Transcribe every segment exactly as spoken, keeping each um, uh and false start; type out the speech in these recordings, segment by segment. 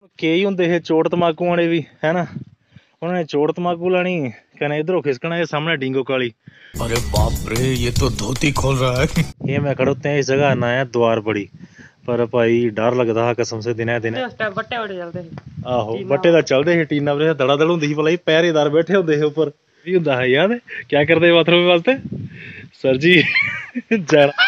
ਕਈ ਹੁੰਦੇ ਇਹ ਚੋਟ ਤਮਾਕੂ ਵਾਲੇ ਵੀ ਹੈ ਨਾ, ਉਹਨਾਂ ਨੇ ਚੋਟ ਤਮਾਕੂ ਲੈਣੀ, ਕਹਿੰਦੇ ਇਧਰੋਂ ਖਿਸਕਣਾ, ਇਹ ਸਾਹਮਣੇ ਡੀंगो काली। अरे बाप रे, ये तो धोती खोल रहा है। ये मैं खड़ोते हैं इस जगह ना है द्वार बड़ी, पर भाई डर लगदा हा कसम से दिने दिने। बट्टे बड़े चलदे आहो बट्टे दा चलदे ही, टीना पर दड़ा दड़ हुंदी ही, भला पहरेदार बैठे हुंदे हे ऊपर भी हुंदा है याद। क्या करदे बाथरूम वास्ते सर जी जाना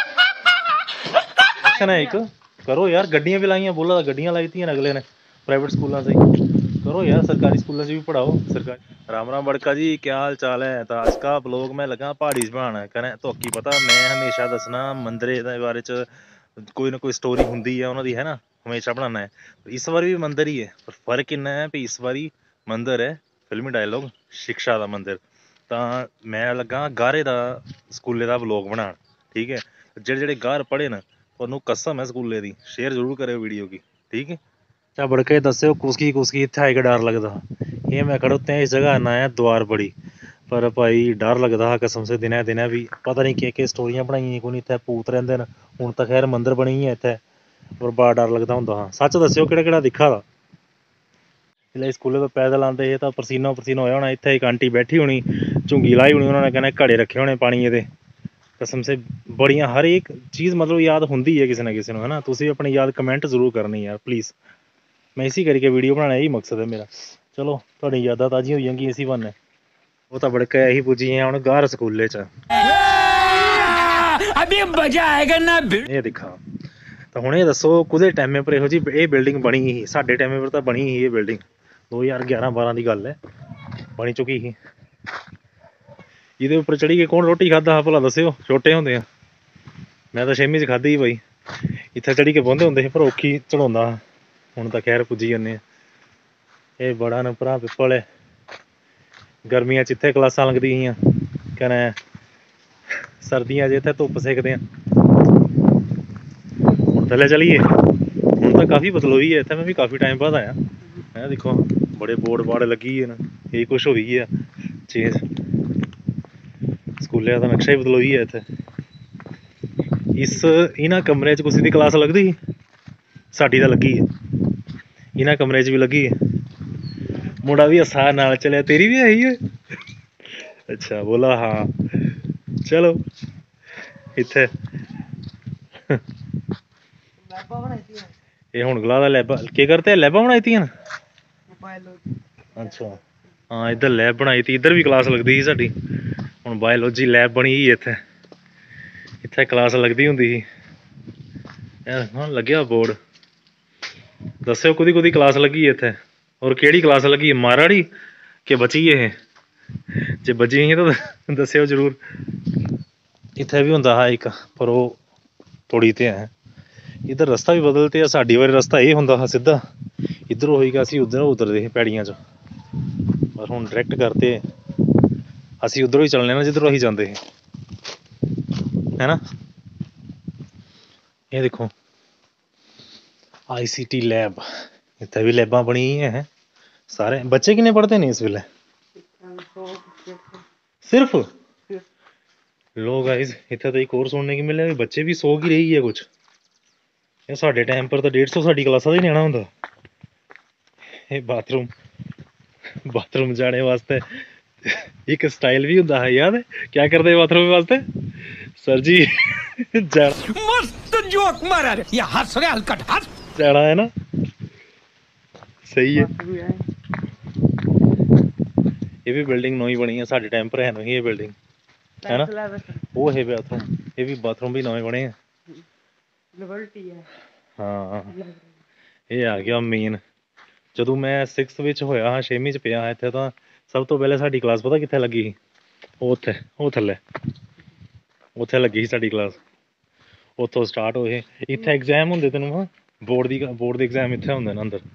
एक करो यार, गड्डियां भी लाइयां, बोला गड्डियां लाई थी अगले ने प्राइवेट स्कूलों से, करो यार सरकारी स्कूलों से भी पढ़ाओ सरकारी। राम राम बड़का जी, क्या हाल चाल है? तो आज का ब्लॉग मैं लगा पहाड़ी च बनाना करें, तो की पता मैं हमेशा दसना मंदिर दे बारे च कोई ना कोई स्टोरी हुंदी है उन्होंने है ना, हमेशा बनाना है। इस बार भी मंदिर ही है, पर फर्क इन्ना है भी इस बारी मंदिर है फिल्मी डायलॉग शिक्षा का मंदिर। तो मैं लगा गारे का स्कूले का ब्लॉग बना, ठीक है। जेह्ड़े जेह्ड़े गार पढ़े न उन्होंने कसम है स्कूले की, शेयर जरूर करो वीडियो की, ठीक है। अच्छा बड़के दस्यो कुसकी कुसकी इत्थे आई के डर लगदा, ये मैं खड़ोते हैं इस जगह ना है द्वार बड़ी, पर भाई डर लगदा हा कसम से दिने दिने भी। पता नहीं केह् केह् स्टोरियां बनाइयां, कोई इत्थे भूत रहिंदे न, हुण तां खैर मंदिर बनी है इत्थे, पर बड़ा डर लगदा हुंदा हा। सच दस्यो केह्ड़ा केह्ड़ा दिक्खा दा? जिसलै स्कूले तो पैदल आंदे हे तां परसीनो परसीना होया होना, इत्थे इक आंटी बैठी होनी, झुंगी लाई होनी उन्होंने, कन्नै घड़े रखे होने पानिये दे, कसम से बड़ियां हर एक चीज़ मतलब याद हुंदी है किसी ना किसी नूं, है ना। तुसीं अपनी याद कमेंट जरूर करनी यार प्लीज़, मैं इसी करके वीडियो बनाना यही मकसद है मेरा। चलो थोड़ी यादां ताज़ियां होई जांगियां इसी बहाने। वो तो बड़का यही पुज्जी हैं हुण गार स्कूले च, अभी मजा आएगा ना। ये दिखा तो हुण ये दसो कुदे टाइमे पर इहो जी ये बिल्डिंग बनी ही? साडे टाइमे पर तो बनी ही ये बिल्डिंग, दो हज़ार ग्यारह बारह की गल है, बनी चुकी ही। इहदे उपर चढ़ी के कौन रोटी खादा हा भला दस्यो छोटे हुंदे? मैं तो छेवीं च खाधी ही बई, इत्थे चढ़ी के बौंदे हुंदे हे, पर औखी चढ़ाउंदा हा। हुण तां खैर पुज्जी जन्ने। ये बड़ा न भरा पिप्पल है, गर्मियां च इत्थे क्लासां लगदी हियां, कन्नै सर्दियां च इत्थे धुप्प सेकदे आं। हुण थल्ले चलिए, हुण तां काफ़ी बदलोई है इत्थे, मैं भी काफ़ी टाइम बाद आया है। दिक्खो बड़े बोर्ड बार्ड लगी गे न, यही कुछ होई है चेंज, स्कूले दा नक्शा ही बदलोई है इत्थे। इस इन्हां कमरे च कुसै दी क्लास लगदी ही? साडी तां लगी है, इन्हां कमरे च भी लगी है। मुंडा भी हसा नाल चलिया, तेरी भी आई है? अच्छा बोला हाँ चलो इत्थे ये हुण गला दा लैबां केह् करते हैं, लैबां बनाई दियां न। अच्छा हाँ इधर लैब बनाई थी, इधर भी क्लास लगदी ही साडी, हुण बायोलॉजी लैब बनी ही इत्थे, इत्थे क्लास लगदी हुंदी ही। हाँ लग्गेआ बोर्ड, दस्सो कुदी कुदी क्लास लगी है इत्थे, और केह्ड़ी क्लास लगी है, माराड़ी के बची है? जे बची ही तो दस्सेओ जरूर। इत्थे भी हुंदा हा इक, पर ओह् तोड़ी ते है। इधर रस्ता भी बदलते है, साडी बारी रस्ता ये हुंदा हा सीधा, इधर होई के असीं उधर उतरदे हे पैड़ियां च, पर हुण डायरैक्ट करते असीं उधरों ही चलने ना जिधरों असीं जांदे हे, है ना। ये देखो आई सी टी लैब, इत्थे भी लैबां बनी हैं सारे। बच्चे किन्ने पढ़ते ने इस वेले? सिर्फ लो गाइस, इत्थे तो एक और सुनने की मिले बच्चे भी सौ की रही है कुछ। ये साडे टाइम पर तो डेढ़ सौ साडी क्लासा दा ही न्याणा हुंदा। ये बाथरूम बाथरूम जाने वास्ते एक स्टाइल भी हुंदा है याद है? क्या करदे बाथरूम वास्ते सर जी जाना, मस्त जोक मारा रे, ये हंस रहे हलकट हंस जाना है ना, सही है। ये भी बिल्डिंग नई बनी है, साडे टाइम पर है नहीं ये बिल्डिंग, है ना। वो है बाथरूम, ये भी बाथरूम भी नवे बने हैं। हाँ ये आ गया मेन। ਜਦੋਂ ਮੈਂ सिक्स ਵਿੱਚ ਹੋਇਆ ਹਾਂ, ਛੇਵੀਂ ਚ ਪਿਆ ਇੱਥੇ, ਤਾਂ ਸਭ ਤੋਂ ਪਹਿਲੇ ਸਾਡੀ ਕਲਾਸ ਪਤਾ ਕਿੱਥੇ ਲੱਗੀ ਸੀ? ਉਹ ਉੱਥੇ ਉਹ ਥੱਲੇ ਉੱਥੇ ਲੱਗੀ ਸੀ ਸਾਡੀ ਕਲਾਸ, ਉੱਥੋਂ ਸਟਾਰਟ ਹੋਏ। ਇੱਥੇ ਐਗਜ਼ਾਮ ਹੁੰਦੇ ਤੈਨੂੰ ਹਾਂ, ਬੋਰਡ ਦੀ ਬੋਰਡ ਦੇ ਐਗਜ਼ਾਮ ਇੱਥੇ ਹੁੰਦੇ ਨੇ ਅੰਦਰ।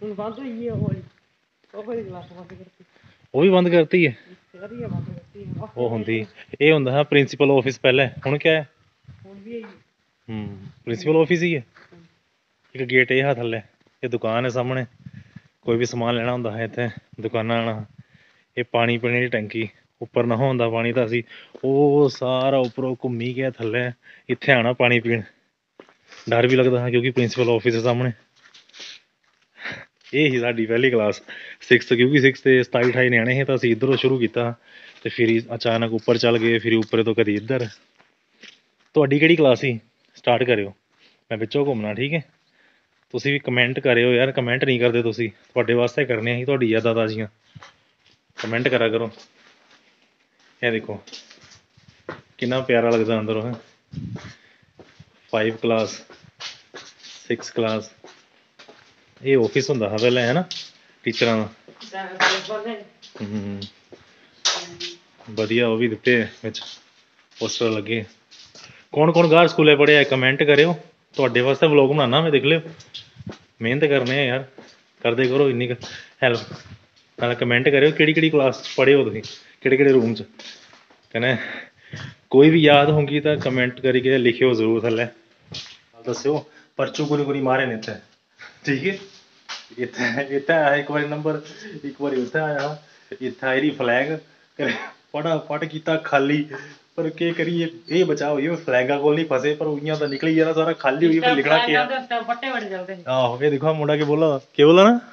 ਉਹ ਵੀ ਬੰਦ ਕਰਤੀ ਹੈ? ਉਹ ਹੁੰਦੀ ਇਹ ਹੁੰਦਾ ਹੈ ਪ੍ਰਿੰਸੀਪਲ ਆਫਿਸ ਪਹਿਲੇ, ਹੁਣ ਕਿਆ ਹੈ? ਹੂੰ ਪ੍ਰਿੰਸੀਪਲ ਆਫਿਸ ਹੀ ਹੈ। ਇੱਕ ਗੇਟ ਇਹ ਆ ਥੱਲੇ, ਇਹ ਦੁਕਾਨ ਹੈ ਸਾਹਮਣੇ, ਕੋਈ ਵੀ ਸਮਾਨ ਲੈਣਾ ਹੁੰਦਾ ਹੈ ਇੱਥੇ ਦੁਕਾਨਾਂ ਆਉਣਾ। ਇਹ ਪਾਣੀ ਪੀਣੇ ਦੀ ਟੈਂਕੀ, ਉੱਪਰ ਨਾ ਹੁੰਦਾ ਪਾਣੀ, ਤਾਂ ਅਸੀਂ ਉਹ ਸਾਰਾ ਉੱਪਰੋਂ ਘੁੰਮੀ ਕੇ ਥੱਲੇ ਇੱਥੇ ਆਉਣਾ ਪਾਣੀ ਪੀਣ। ਡਰ ਵੀ ਲੱਗਦਾ ਹਾਂ ਕਿਉਂਕਿ ਪ੍ਰਿੰਸੀਪਲ ਆਫਿਸ ਹੈ ਸਾਹਮਣੇ। ਇਹ ਹੀ ਸਾਡੀ ਪਹਿਲੀ ਕਲਾਸ ਸਿਕਸਥ, ਕਿਉਂਕਿ ਸਿਕਸਥ ਤੇ ਸਤਾਈ ਅਠਾਈ ਨਿਆਣੇ ਸੀ ਤਾਂ ਅਸੀਂ ਇੱਧਰੋਂ ਸ਼ੁਰੂ ਕੀਤਾ ਤੇ ਫਿਰ ਅਚਾਨਕ ਉੱਪਰ ਚੱਲ ਗਏ, ਫਿਰ ਉੱਪਰ ਤੋਂ ਕਦੀ ਇੱਧਰ। ਤੁਹਾਡੀ ਕਿਹੜੀ ਕਲਾਸ ਸੀ? ਸਟਾਰਟ ਕਰਿਓ, ਮੈਂ ਵਿੱਚੋਂ ਘੁੰਮਣਾ, ਠੀਕ ਹੈ। ਤੁਸੀਂ ਵੀ ਕਮੈਂਟ ਕਰਿਓ ਯਾਰ, ਕਮੈਂਟ ਨਹੀਂ ਕਰਦੇ ਤੁਸੀਂ, ਤੁਹਾਡੇ ਵਾਸਤੇ ਕਰਨੇ ਅਸੀਂ, ਤੁਹਾਡੀ ਯਾਦਾਂ ਤਾਜ਼ੀਆਂ। ਕਮੈਂਟ ਕਰਿਆ ਕਰੋ। ਇਹ ਦੇਖੋ ਕਿੰਨਾ ਪਿਆਰਾ ਲੱਗਦਾ ਅੰਦਰੋਂ ਹੈ। ਫਾਈਵ ਕਲਾਸ, ਸਿਕਸ ਕਲਾਸ, ਇਹ ਆਫਿਸ ਹੁੰਦਾ ਹੈ ਪਹਿਲਾਂ, ਹੈ ਨਾ, ਟੀਚਰਾਂ ਦਾ। ਹੂੰ ਵਧੀਆ, ਉਹ ਵੀ ਦਿੱਤੇ ਵਿੱਚ ਪੋਸਟਰ ਲੱਗੇ। ਕੌਣ ਕੌਣ ਗਾਰ ਸਕੂਲੇ ਪੜ੍ਹਿਆ ਕਮੈਂਟ ਕਰਿਓ, ਤੁਹਾਡੇ ਵਾਸਤੇ ਵਲੋਗ ਬਣਾਉਣਾ ਮੈਂ, ਦੇਖ ਲਿਓ। ਮਿਹਨਤ ਕਰਨੇ ਆ ਯਾਰ, ਕਰਦੇ ਕਰੋ ਇੰਨੀ ਕੁ ਹੈਲਪ। ਨਾਲ ਕਮੈਂਟ ਕਰਿਓ ਕਿਹੜੀ ਕਿਹੜੀ ਕਲਾਸ 'ਚ ਪੜ੍ਹੇ ਹੋ ਤੁਸੀਂ, ਕਿਹੜੇ ਕਿਹੜੇ ਰੂਮ 'ਚ। ਕਹਿੰਦੇ ਕੋਈ ਵੀ ਯਾਦ ਹੋਊਗੀ ਤਾਂ ਕਮੈਂਟ ਕਰਕੇ ਲਿਖਿਓ ਜ਼ਰੂਰ ਥੱਲੇ, ਦੱਸਿਓ। ਪਰਚੂ ਗੁਰੀ ਗੁਰੀ ਮਾਰੇ ਨੇ ਇੱਥੇ, ਠੀਕ ਹੈ। ਇੱਥੇ ਇੱਥੇ ਆਇਆ ਇੱਕ ਵਾਰੀ ਨੰਬਰ, ਇੱਕ ਵਾਰੀ ਉੱਥੇ ਆਇਆ, ਇੱਥੇ ਆਈ ਰਹੀ ਫਲੈਗ, ਫਟਾਫਟ ਕੀਤਾ ਖਾਲੀ। ਪਰ ਕੀ ਕਰੀਏ, ਇਹ ਬਚਾਅ ਹੋਈ ਫਲੈਗਾਂ ਕੋਲ ਨਹੀਂ ਫਸੇ, ਪਰ ਉਈਆਂ ਤਾਂ ਨਿਕਲੀ ਜਾਣਾ ਸਾਰਾ ਖਾਲੀ ਹੋਈ, ਫਿਰ ਲਿਖਣਾ ਕੀ ਆ। ਆਹੋ ਇਹ ਦੇਖੋ ਮੁੰਡਾ ਕੀ ਬੋਲਾ, ਕੀ ਬੋਲਾ ਨਾ,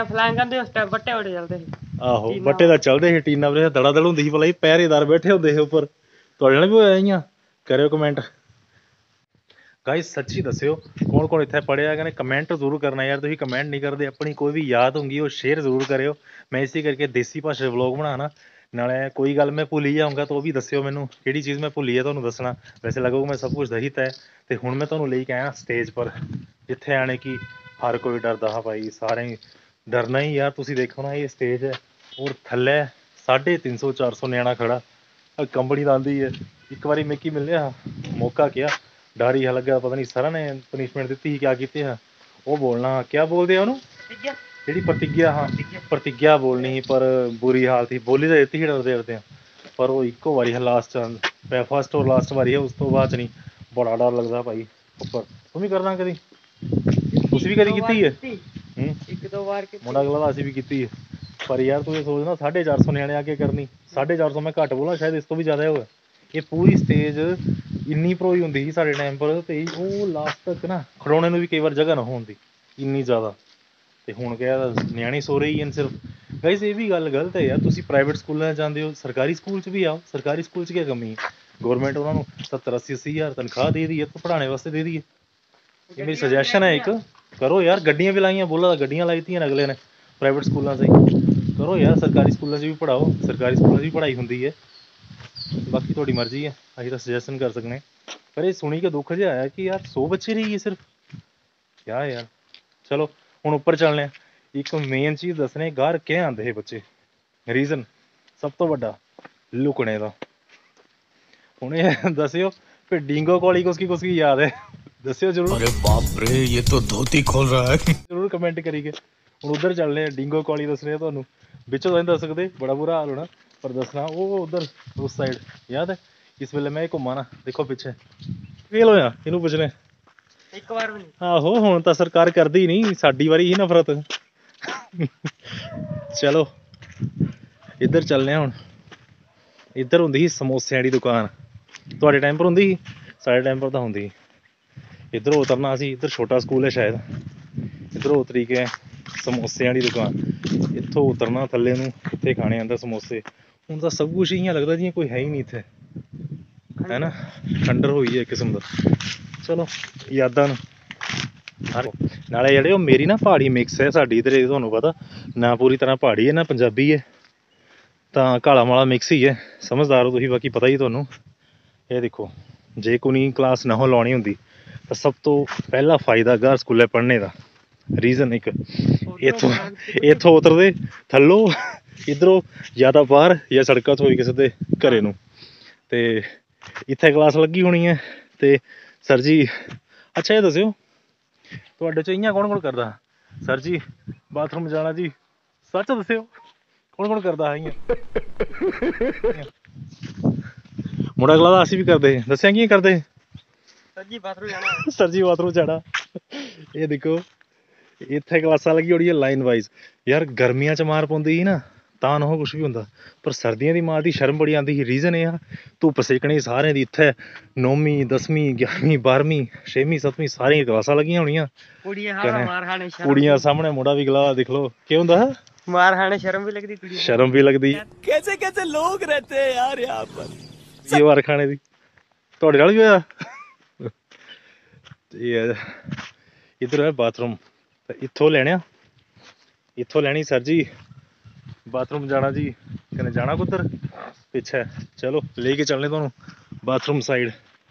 ਆਹੋ ਬੱਟੇ ਦਾ ਚੱਲਦੇ ਸੀ, ਟੀਨਾ ਵੀਰੇ ਦੜਾ ਦੜ ਹੁੰਦੀ ਸੀ, ਭਲਾ ਪਹਿਰੇਦਾਰ ਬੈਠੇ ਹੁੰਦੇ ਸੀ ਉੱਪਰ। ਤੁਹਾਡੇ ਨਾਲ ਵੀ ਹੋਇਆ ਇਆਂ? ਕਰਿਓ ਕਮੈਂਟ ਗਾਇਸ, ਸੱਚੀ ਦੱਸਿਓ ਕੌਣ ਕੌਣ ਇੱਥੇ ਪੜ੍ਹਿਆ। ਕਹਿੰਦੇ ਕਮੈਂਟ ਜ਼ਰੂਰ ਕਰਨਾ ਯਾਰ, ਤੁਸੀਂ ਕਮੈਂਟ ਨਹੀਂ ਕਰਦੇ। ਆਪਣੀ ਕੋਈ ਵੀ ਯਾਦ ਹੋਊਗੀ ਉਹ ਸ਼ੇਅਰ ਜ਼ਰੂਰ ਕਰਿਓ। ਮੈਂ ਇਸੇ ਕਰਕੇ ਦੇਸੀ ਭਾਸ਼ਾ ਵਲੋਗ ਬਣਾਉਣਾ। ਨਾਲੇ ਕੋਈ ਗੱਲ ਮੈਂ ਭੁੱਲ ਹੀ ਜਾਊਂਗਾ ਤਾਂ ਉਹ ਵੀ ਦੱਸਿਓ ਮੈਨੂੰ, ਕਿਹੜੀ ਚੀਜ਼ ਮੈਂ ਭੁੱਲੀ ਹੈ ਤੁਹਾਨੂੰ ਦੱਸਣਾ। ਵੈਸੇ ਲੱਗੂਗਾ ਮੈਂ ਸਭ ਕੁਝ ਦਹੀ ਤਾ ਹੈ। ਅਤੇ ਹੁਣ ਮੈਂ ਤੁਹਾਨੂੰ ਲੈ ਕੇ ਆਇਆ ਸਟੇਜ ਪਰ, ਜਿੱਥੇ ਆਣੇ ਕਿ ਹਰ ਕੋਈ ਡਰਦਾ ਹਾਂ ਭਾਈ, ਸਾਰੇ ਡਰਨਾ ਹੀ ਯਾਰ। ਤੁਸੀਂ ਦੇਖੋ ਨਾ, ਇਹ ਸਟੇਜ ਹੈ ਔਰ ਥੱਲੇ ਸਾਢੇ ਤਿੰਨ ਸੌ ਚਾਰ ਸੌ ਨਿਆਣਾ ਖੜਾ, ਕੰਬਣੀ ਲਾਉਂਦੀ ਹੈ। ਇੱਕ ਵਾਰੀ ਮੈਂ ਕੀ ਮਿਲਿਆ ਮੌਕਾ, ਕਿਹਾ ਡਰ ਹੀ ਲੱਗਾ, ਪਤਾ ਨਹੀਂ ਸਰਾਂ ਨੇ ਪਨਿਸ਼ਮੈਂਟ ਦਿੱਤੀ ਸੀ, ਕਿਆ ਕੀਤੇ ਆ ਉਹ ਬੋਲਣਾ, ਕਿਆ ਬੋਲਦੇ ਆ ਉਹਨੂੰ, ਜਿਹੜੀ ਪ੍ਰਤਿਗਿਆ, ਹਾਂ ਪ੍ਰਤਿਗਿਆ ਬੋਲਣੀ ਸੀ। ਪਰ ਬੁਰੀ ਹਾਲਤ ਸੀ, ਬੋਲੀ ਤਾਂ ਦਿੱਤੀ ਸੀ ਡਰਦੇ ਡਰਦੇ, ਪਰ ਉਹ ਇੱਕੋ ਵਾਰੀ ਹੈ ਲਾਸਟ, ਫਸਟ ਔਰ ਲਾਸਟ ਵਾਰੀ ਹੈ, ਉਸ ਤੋਂ ਬਾਅਦ 'ਚ ਨਹੀਂ। ਬੜਾ ਡਰ ਲੱਗਦਾ ਭਾਈ ਉੱਪਰ। ਤੂੰ ਵੀ ਕਰਨਾ ਕਦੀ? ਤੁਸੀਂ ਵੀ ਕਦੀ ਕੀਤੀ ਹੈ? ਹੂੰ ਇੱਕ ਦੋ ਵਾਰ ਮੁੰਡਾ ਅਗਲਾ ਅਸੀਂ ਵੀ ਕੀਤੀ ਹੈ। ਪਰ ਯਾਰ ਤੂੰ ਇਹ ਸੋਚਣਾ ਸਾਢੇ ਚਾਰ ਸੌ ਨਿਆਣੇ ਆ ਕੇ ਕਰਨੀ, ਸਾਢੇ ਚਾਰ ਸੌ ਮੈਂ ਘੱਟ ਬੋਲਾਂ, ਸ਼ਾਇਦ ਇਸ ਤੋਂ ਵੀ ਜ਼ਿਆਦਾ ਹੋਇਆ। ਇਹ ਪੂਰੀ ਸਟੇਜ ਇੰਨੀ ਭਰੋਈ ਹੁੰਦੀ ਸੀ ਸਾਡੇ ਟਾਈਮ ਪਰ, ਅਤੇ ਉਹ ਲਾਸਟ ਤੱਕ ਨਾ ਖੜਾਉਣੇ ਨੂੰ ਵੀ ਕਈ ਵਾਰ ਜਗ੍ਹਾ ਨਾ ਹੁੰਦੀ, ਇੰਨੀ ਜ਼ਿਆਦਾ। ਅਤੇ ਹੁਣ ਕਿਹਾ ਨਿਆਣੇ ਸੋ ਰਹੇ ਹੀ ਹਨ ਸਿਰਫ। ਗਾਈਸ ਇਹ ਵੀ ਗੱਲ ਗਲਤ ਹੈ ਯਾਰ, ਤੁਸੀਂ ਪ੍ਰਾਈਵੇਟ ਸਕੂਲਾਂ 'ਚ ਜਾਂਦੇ ਹੋ, ਸਰਕਾਰੀ ਸਕੂਲ 'ਚ ਵੀ ਆਓ। ਸਰਕਾਰੀ ਸਕੂਲ 'ਚ ਕੀ ਕਮੀ ਹੈ? ਗੌਰਮੈਂਟ ਉਹਨਾਂ ਨੂੰ ਸੱਤਰ ਅੱਸੀ ਅੱਸੀ ਹਜ਼ਾਰ ਤਨਖਾਹ ਦੇ ਦੀ ਹੈ, ਪੜ੍ਹਾਉਣੇ ਵਾਸਤੇ ਦੇ ਦੀ ਹੈ। ਇਹ ਮੇਰੀ ਸੁਜੈਸ਼ਨ ਹੈ ਇੱਕ, ਕਰੋ ਯਾਰ। ਗੱਡੀਆਂ ਵੀ ਲਾਈਆਂ, ਬੋਲਾ ਤਾਂ ਗੱਡੀਆਂ ਲਾਈਆਂ ਅਗਲੇ ਨੇ ਪ੍ਰਾਈਵੇਟ ਸਕੂਲਾਂ 'ਚ ਹੀ। ਕਰੋ ਯਾਰ, ਸਰਕਾਰੀ ਸਕੂਲਾਂ 'ਚ ਵੀ ਪੜ੍ਹਾਓ, ਸਰਕਾਰੀ ਸਕੂਲਾਂ 'ਚ ਵੀ ਪੜ੍ਹਾਈ ਹੁੰਦੀ ਹੈ। ਬਾਕੀ ਤੁਹਾਡੀ ਮਰਜ਼ੀ ਹੈ, ਅਸੀਂ ਤਾਂ ਸੁਜੈਸ਼ਨ ਕਰ ਸਕਦੇ। ਪਰ ਇਹ ਸੁਣੀ ਕੇ ਦੁੱਖ ਜਿਹਾ ਆਇਆ ਕਿ ਯਾਰ ਸੌ ਬੱਚੇ ਰਹੀ ਸਿਰਫ, ਕਿਆ ਯਾਰ। ਚਲੋ ਹੁਣ ਉੱਪਰ ਚੱਲਦੇ ਹਾਂ। ਇੱਕ ਮੇਨ ਚੀਜ਼ ਦੱਸਣੇ, ਗਾਰ ਕਿਹ ਆਉਂਦੇ ਇਹ ਬੱਚੇ, ਰੀਜ਼ਨ ਸਭ ਤੋਂ ਵੱਡਾ ਲੁਕਣੇ ਦਾ। ਹੁਣ ਇਹ ਦੱਸਿਓ ਫਿਰ ਡੀਂਗੋ ਕੋਲੀ ਕੁਸਕੀ ਕੁਸਕੀ ਯਾਦ ਹੈ? ਦੱਸਿਓ ਜ਼ਰੂਰ। अरे बाप रे, ये तो धोती खोल रहा है। ਜ਼ਰੂਰ ਕਮੈਂਟ ਕਰੀਏ। ਹੁਣ ਉੱਧਰ ਚੱਲਦੇ ਹਾਂ, ਡੀਂਗੋ ਕੋਲੀ ਦੱਸਣੇ ਆ ਤੁਹਾਨੂੰ। ਵਿੱਚੋਂ ਤਾਂ ਨਹੀਂ ਦੱਸ ਸਕਦੇ, ਬੜਾ ਬੁਰਾ ਹਾਲ ਹੋਣਾ, ਪਰ ਦੱਸਣਾ ਉਹ ਉੱਧਰ ਉਸ ਸਾਈਡ ਯਾਦ ਹੈ। ਇਸ ਵੇਲੇ ਮੈਂ ਘੁੰਮਾਂ ਨਾ, ਦੇਖੋ ਪਿੱਛੇ ਫੇਲ ਹੋਇਆ ਇਹਨੂੰ ਪੁੱਛਣੇ ਇੱਕ ਵਾਰ ਵੀ। ਆਹੋ ਹੁਣ ਤਾਂ ਸਰਕਾਰ ਕਰਦੀ ਨਹੀਂ, ਸਾਡੀ ਵਾਰੀ ਹੀ ਨਫ਼ਰਤ। ਚਲੋ ਇੱਧਰ ਚੱਲਦੇ ਹਾਂ ਹੁਣ। ਇੱਧਰ ਹੁੰਦੀ ਸੀ ਸਮੋਸਿਆਂ ਦੀ ਦੁਕਾਨ, ਤੁਹਾਡੇ ਟਾਈਮ ਪਰ ਹੁੰਦੀ ਸੀ, ਸਾਡੇ ਟਾਈਮ ਪਰ ਤਾਂ ਹੁੰਦੀ ਸੀ। ਇੱਧਰੋਂ ਉਤਰਨਾ ਸੀ, ਇੱਧਰ ਛੋਟਾ ਸਕੂਲ ਹੈ ਸ਼ਾਇਦ, ਇੱਧਰੋਂ ਉਤਰੀ ਕੇ ਸਮੋਸਿਆਂ ਦੀ ਦੁਕਾਨ, ਇੱਥੋਂ ਉਤਰਨਾ ਥੱਲੇ ਨੂੰ, ਇੱਥੇ ਖਾਣੇ ਅੰਦਰ ਸਮੋਸੇ। ਹੁਣ ਤਾਂ ਸਭ ਕੁਛ ਇਆਂ ਲੱਗਦਾ ਜਿਵੇਂ ਕੋਈ ਹੈ ਹੀ ਨਹੀਂ ਇੱਥੇ, ਹੈ ਨਾ, ਖੰਡਰ ਹੋਈ ਹੈ ਇੱਕ ਕਿਸਮ ਦਾ। ਚਲੋ ਯਾਦਾਂ ਨੂੰ। ਨਾਲੇ ਜਿਹੜੇ ਉਹ ਮੇਰੀ ਨਾ ਪਹਾੜੀ ਮਿਕਸ ਹੈ ਸਾਡੀ ਇੱਧਰ, ਤੁਹਾਨੂੰ ਪਤਾ ਨਾ ਪੂਰੀ ਤਰ੍ਹਾਂ ਪਹਾੜੀ ਹੈ ਨਾ ਪੰਜਾਬੀ ਹੈ, ਤਾਂ ਕਾਲਾ ਮਾਲਾ ਮਿਕਸ ਹੀ ਹੈ, ਸਮਝਦਾਰ ਹੋ ਤੁਸੀਂ। ਬਾਕੀ ਪਤਾ ਹੀ ਤੁਹਾਨੂੰ। ਇਹ ਦੇਖੋ, ਜੇ ਕੋਈ ਕਲਾਸ ਨਾ ਹੋ ਲਾਉਣੀ ਹੁੰਦੀ ਤਾਂ ਸਭ ਤੋਂ ਪਹਿਲਾ ਫਾਇਦਾ ਗਾਰ ਸਕੂਲੇ ਪੜ੍ਹਨੇ ਦਾ ਰੀਜ਼ਨ ਇੱਕ, ਇੱਥੋਂ ਇੱਥੋਂ ਉਤਰਦੇ ਥੱਲੋਂ, ਇੱਧਰੋਂ ਜਾਂ ਤਾਂ ਬਾਹਰ ਜਾਂ ਸੜਕਾਂ 'ਚ ਹੋਈ ਕਿਸੇ ਦੇ ਘਰ ਨੂੰ, ਅਤੇ ਇੱਥੇ ਕਲਾਸ ਲੱਗੀ ਹੋਣੀ ਹੈ। ਅਤੇ ਸਰ ਜੀ, ਅੱਛਾ ਇਹ ਦੱਸਿਓ ਤੁਹਾਡੇ 'ਚ ਇਆਂ ਕੌਣ ਕੌਣ ਕਰਦਾ? ਸਰ ਜੀ ਬਾਥਰੂਮ ਜਾਣਾ ਜੀ, ਸੱਚ ਦੱਸਿਓ ਕੌਣ ਕੌਣ ਕਰਦਾ ਹੈ ਇਆਂ? ਮੁੰਡਾ ਅਗਲਾ ਅਸੀਂ ਵੀ ਕਰਦੇ, ਦੱਸਿਆ ਕੀ ਕਰਦੇ? ਸਰ ਜੀ ਬਾਥਰੂਮ ਜਾਣਾ, ਸਰ ਜੀ ਬਾਥਰੂਮ ਜਾਣਾ। ਇਹ ਦੇਖੋ ਇੱਥੇ ਕਲਾਸਾਂ ਲੱਗੀ ਹੋਣੀ ਹੈ ਲਾਈਨ ਵਾਈਜ਼। ਯਾਰ ਗਰਮੀਆਂ 'ਚ ਮਾਰ ਪਾਉਂਦੀ ਸੀ ਨਾ ਤਾਂ ਨਾ ਕੁਛ ਵੀ ਹੁੰਦਾ, ਪਰ ਸਰਦੀਆਂ ਦੀ ਮਾਂ ਦੀ ਸ਼ਰਮ ਬੜੀ ਆਉਂਦੀ ਸੀ। ਰੀਜ਼ਨ ਇਹ ਆ, ਧੁੱਪ ਸੇਕਣੀ ਸਾਰਿਆਂ ਦੀ। ਇੱਥੇ ਨੌਵੀਂ ਦਸਵੀਂ ਗਿਆਰਵੀਂ ਬਾਰਵੀਂ ਛੇਵੀਂ ਸੱਤਵੀਂ ਸਾਰੀਆਂ ਦੀ ਕਲਾਸਾਂ ਲੱਗੀਆਂ ਹੋਣੀਆਂ। ਕੁੜੀਆਂ ਸਾਹਮਣੇ ਮੁੰਡਾ ਵੀ ਗਲਾ ਦੇਖ ਲਓ ਕੀ ਹੁੰਦਾ, ਮਾਰ ਖਾਣੇ ਸ਼ਰਮ ਵੀ ਲੱਗਦੀ ਕੁੜੀ ਸ਼ਰਮ ਵੀ ਲੱਗਦੀ। कैसे कैसे लोग रहते हैं यार यहाँ पर। ਇਹ ਵਾਰ ਖਾਣੇ ਦੀ ਤੁਹਾਡੇ ਨਾਲ ਵੀ ਹੋਇਆ। ਤੇ ਇੱਧਰ ਹੈ ਬਾਥਰੂਮ, ਤੇ ਇੱਥੋਂ ਲੈਣਿਆ, ਇੱਥੋਂ ਲੈਣੀ ਸਰ ਜੀ। ਬਾਥਰੂਮ ਜਾਣਾ ਜੀ, ਕਹਿੰਦੇ ਜਾਣਾ ਕੁੱਧਰ, ਪਿੱਛੇ ਚਲੋ ਲੈ ਕੇ ਚੱਲਣੇ ਤੁਹਾਨੂੰ ਬਾਥਰੂਮ ਸਾਈਡ।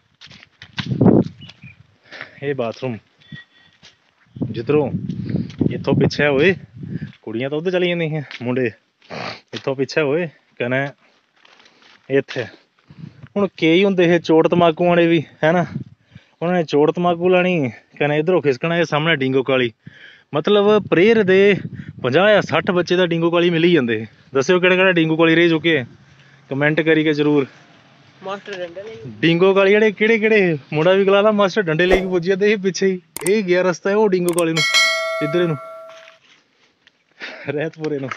ਇਹ ਬਾਥਰੂਮ ਜਿੱਧਰੋਂ ਇੱਥੋਂ ਪਿੱਛੇ ਹੋਏ ਕੁੜੀਆਂ ਤਾਂ ਉੱਧਰ ਚਲੀ ਜਾਂਦੀਆਂ, ਮੁੰਡੇ ਇੱਥੋਂ ਪਿੱਛੇ ਹੋਏ ਕਹਿੰਦੇ ਇੱਥੇ। ਹੁਣ ਕਈ ਹੁੰਦੇ ਇਹ ਚੋਟ ਤਮਾਕੂ ਵਾਲੇ ਵੀ ਹੈ ਨਾ, ਉਹਨਾਂ ਨੇ ਚੋਟ ਤਮਾਕੂ ਲਾਣੀ, ਕਹਿੰਦੇ ਇੱਧਰੋਂ ਖਿਸਕਣਾ। ਇਹ ਸਾਹਮਣੇ ਡਿੰਗੋ ਕਾਲੀ, ਮਤਲਬ ਪ੍ਰੇਅਰ ਦੇ ਪੰਜਾਹ ਜਾਂ ਸੱਠ ਬੱਚੇ ਤਾਂ ਡਿੰਗੋ ਕਾਲੀ ਮਿਲ ਹੀ ਜਾਂਦੇ। ਦੱਸਿਓ ਕਿਹੜੇ ਕਿਹੜੇ ਡਿੰਗੋ ਕਾਲੀ ਰਹਿ ਚੁੱਕੇ, ਕਮੈਂਟ ਕਰੀ ਕੇ ਜ਼ਰੂਰ। ਮਾਸਟਰ ਡੰਡੇ ਲਈ ਡਿੰਗੋ ਕਾਲੀ ਜਿਹੜੇ ਕਿਹੜੇ ਕਿਹੜੇ, ਮੁੰਡਾ ਵੀ ਗਲਾ ਦਾ ਮਾਸਟਰ ਡੰਡੇ ਲੈ ਕੇ ਪੁੱਜ ਜਾਂਦੇ ਇਹ ਪਿੱਛੇ ਹੀ। ਇਹ ਗਿਆ ਰਸਤਾ ਹੈ ਉਹ ਡਿੰਗੋ ਕਾਲੀ ਨੂੰ, ਇੱਧਰ ਨੂੰ ਰਹਿਤਪੁਰੇ ਨੂੰ।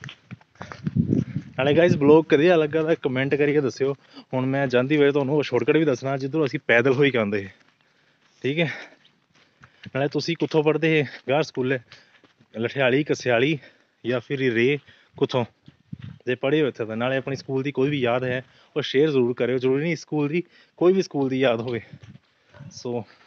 ਨਾਲੇ ਗਾਇਸ ਬਲੌਗ ਕਦੇ ਲੱਗਾ ਤਾਂ ਕਮੈਂਟ ਕਰਕੇ ਦੱਸਿਓ। ਹੁਣ ਮੈਂ ਜਾਂਦੀ ਵੇਲੇ ਤੁਹਾਨੂੰ ਉਹ ਸ਼ਾਰਟਕਟ ਵੀ ਦੱਸਣਾ ਜਿੱਧਰੋਂ ਅਸੀਂ ਪੈਦਲ ਹੋਈ ਕੇ ਆਉਂਦੇ, ਠੀਕ ਹੈ। ਨਾਲੇ ਤੁਸੀਂ ਕਿੱਥੋਂ ਪੜ੍ਹਦੇ ਗਾਰ ਸਕੂਲੇ, ਲਠਿਆਲੀ ਕਸਿਆਲੀ ਜਾਂ ਫਿਰ ਰੇ ਕਿੱਥੋਂ ਜੇ ਪੜ੍ਹੇ ਹੋ ਇੱਥੇ ਤਾਂ। ਨਾਲੇ ਆਪਣੀ ਸਕੂਲ ਦੀ ਕੋਈ ਵੀ ਯਾਦ ਹੈ ਉਹ ਸ਼ੇਅਰ ਜ਼ਰੂਰ ਕਰਿਓ, ਜ਼ਰੂਰੀ ਨਹੀਂ ਸਕੂਲ ਦੀ, ਕੋਈ ਵੀ ਸਕੂਲ ਦੀ ਯਾਦ ਹੋਵੇ। ਸੋ